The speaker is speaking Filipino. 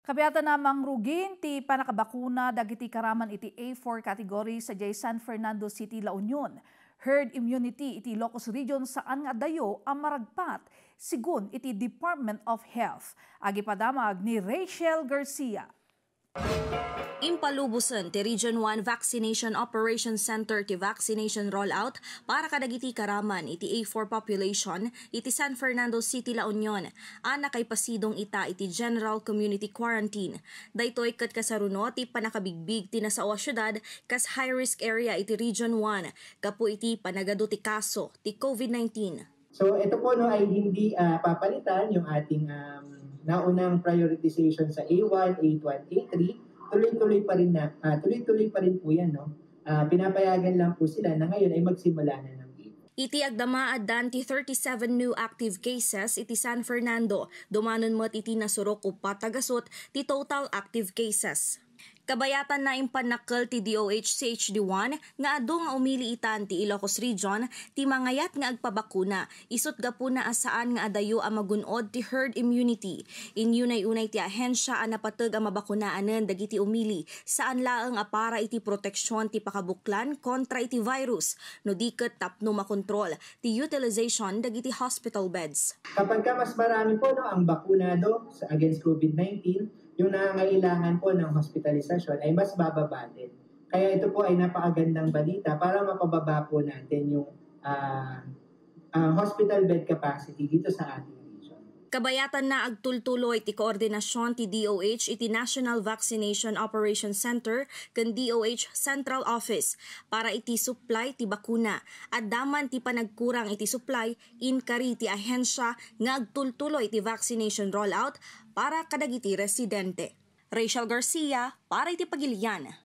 Kabiata namang rugin ti panakabakuna dagiti karaman iti A4 category sa San Fernando City, La Union. Herd immunity iti Ilocos Region saan nga dayo ang maragpat sigun iti Department of Health. Agi padamag ni Rachel Garcia. Impalubusan ti Region 1 Vaccination Operation Center ti vaccination rollout para kadagiti karaman iti A4 population iti San Fernando City, La Union. Ana kay pasidong ita iti General Community Quarantine. Daytoy ket kasaruno ti panakabigbig ti nasawa syudad kas high-risk area iti Region 1 kapu iti panagado ti kaso ti COVID-19. So ito po no ay hindi papalitan yung ating naunang prioritization sa A1, A2, at A3. Tuloy-tuloy pa rin po yan, no? Pinapayagan lang po sila na ngayon ay magsimula na ng A. Iti agdamaad dan ti 37 new active cases iti San Fernando. Dumanon mo't iti nasurok o patagasot ti total active cases. Kabayatan na impanakkel ti DOH CHD1 nga adu nga umiliitan ti Ilocos Region ti mangayat nga agpabakuna isut gapuna asaan nga adayo a magunod ti herd immunity. Inyunay-unay ti ahensya a napateg a mabakunaanen dagiti umili saan laeng a para iti proteksyon ti pakabuklan kontra iti virus no diket tapno makontrol ti utilization dagiti hospital beds. Kapag mas marami po no ang bakunado against COVID-19, yung nangangailangan po ng hospitalization ay mas bababa din. Kaya ito po ay napakagandang balita para mapababa po natin yung hospital bed capacity dito sa ating region. Kabayatan na agtultuloy ti koordinasyon ti DOH iti National Vaccination Operation Center ken DOH Central Office para iti supply ti bakuna at daman ti panagkurang iti supply inkari ti ahensya nga agtultuloy ti vaccination rollout para kadagiti residente. Rachel Garcia para iti Pagilian.